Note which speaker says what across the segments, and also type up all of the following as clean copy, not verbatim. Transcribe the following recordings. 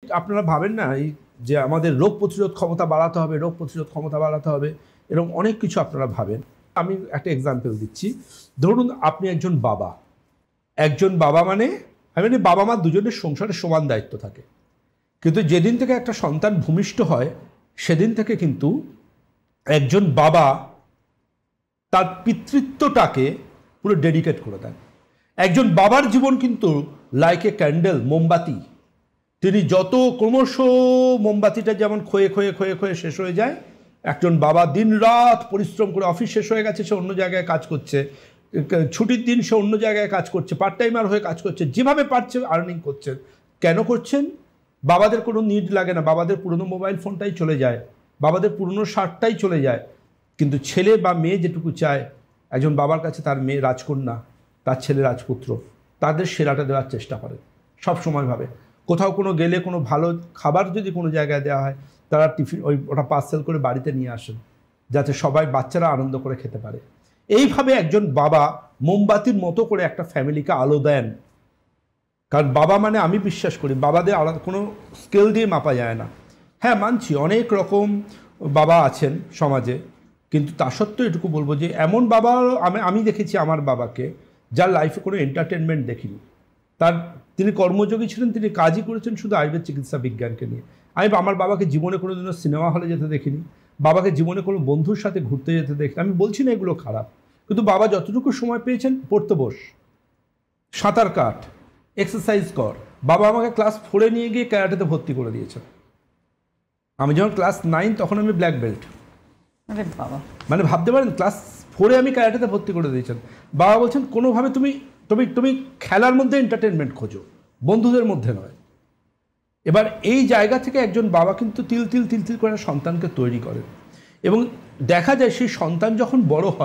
Speaker 1: আপনারা ভাবেন না এই যে আমাদের রোগ প্রতিরোধ ক্ষমতা বাড়াতে হবে, রোগ প্রতিরোধ ক্ষমতা বাড়াতে হবে, এরকম অনেক কিছু আপনারা ভাবেন। আমি একটা এক্সাম্পল দিচ্ছি। ধরুন আপনি একজন বাবা মানে আমি মানে বাবা মা দুজনের সংসারের সমান দায়িত্ব থাকে, কিন্তু যেদিন থেকে একটা সন্তান ভূমিষ্ঠ হয় সেদিন থেকে কিন্তু একজন বাবা তার পিতৃত্বটাকে পুরো ডেডিকেট করে দেন। একজন বাবার জীবন কিন্তু লাইক এ ক্যান্ডেল, মোমবাতি। তিনি যত ক্রমশ মোমবাতিটা যেমন ক্ষয়ে ক্ষয়ে ক্ষয়ে ক্ষয়ে শেষ হয়ে যায়, একজন বাবা দিন রাত পরিশ্রম করে, অফিস শেষ হয়ে গেছে সে অন্য জায়গায় কাজ করছে, ছুটির দিন সে অন্য জায়গায় কাজ করছে, পার্ট টাইমার হয়ে কাজ করছে, যেভাবে পারছে আর্নিং করছেন। কেন করছেন? বাবাদের কোনো নিড লাগে না, বাবাদের পুরনো মোবাইল ফোনটাই চলে যায়, বাবাদের পুরনো শার্টটাই চলে যায়। কিন্তু ছেলে বা মেয়ে যেটুকু চায়, একজন বাবার কাছে তার মেয়ে রাজকন্যা, তার ছেলে রাজপুত্র, তাদের সেরাটা দেওয়ার চেষ্টা করে সব সময়ভাবে। কোথাও কোনো গেলে কোনো ভালো খাবার যদি কোনো জায়গায় দেওয়া হয়, তারা টিফিন ওটা পার্সেল করে বাড়িতে নিয়ে আসেন, যাতে সবাই বাচ্চারা আনন্দ করে খেতে পারে। এইভাবে একজন বাবা মোমবাতির মতো করে একটা ফ্যামিলিকে আলো দেন। কারণ বাবা মানে আমি বিশ্বাস করি বাবাদের আলাদা কোনো স্কেল দিয়ে মাপা যায় না। হ্যাঁ, মানছি অনেক রকম বাবা আছেন সমাজে, কিন্তু তা সত্ত্বেও এটুকু বলবো যে এমন বাবা আমি দেখেছি আমার বাবাকে, যার লাইফে কোনো এন্টারটেনমেন্ট দেখিনি। তিনি কর্মযোগী ছিলেন, তিনি কাজই করেছেন শুধু আয়ুর্বেদ চিকিৎসা বিজ্ঞানকে নিয়ে। আমি আমার বাবাকে জীবনে কোনো দিনও সিনেমা হলে যেতে দেখিনি, বাবাকে জীবনে কোনো বন্ধুর সাথে ঘুরতে যেতে দেখিনি। আমি বলছি না এগুলো খারাপ, কিন্তু বাবা যতটুকু সময় পেয়েছেন, পড়তে বস, সাঁতার কাট, এক্সারসাইজ কর। বাবা আমাকে ক্লাস 4 নিয়ে গিয়ে ক্যারাটেতে ভর্তি করে দিয়েছেন। আমি যখন ক্লাস 9 তখন আমি ব্ল্যাক বেল্ট।
Speaker 2: বাবা
Speaker 1: মানে ভাবতে পারেন, ক্লাস 4 আমি ক্যারাটেতে ভর্তি করে দিয়েছেন। বাবা বলছেন কোনোভাবে তুমি খেলার মধ্যে এন্টারটেনমেন্ট খোঁজো, বন্ধুদের মধ্যে নয়। এবার এই জায়গা থেকে একজন বাবা কিন্তু তিল তিল তিল তিল করে সন্তানকে তৈরি করেন, এবং দেখা যায় সেই সন্তান যখন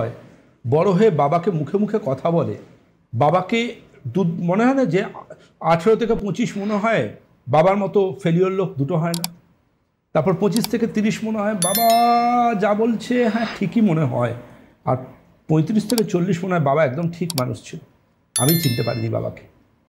Speaker 1: বড় হয়ে বাবাকে মুখে মুখে কথা বলে, বাবাকে মনে হয় না যে 18 থেকে 25 মনে হয় বাবার মতো ফেলিওর লোক দুটো হয় না। তারপর 25 থেকে 30 মনে হয় বাবা যা বলছে হ্যাঁ ঠিকই মনে হয়। আর 35 থেকে 40 মনে হয় বাবা একদম ঠিক মানুষ ছিল, আমি চিনতে পারিনি বাবাকে।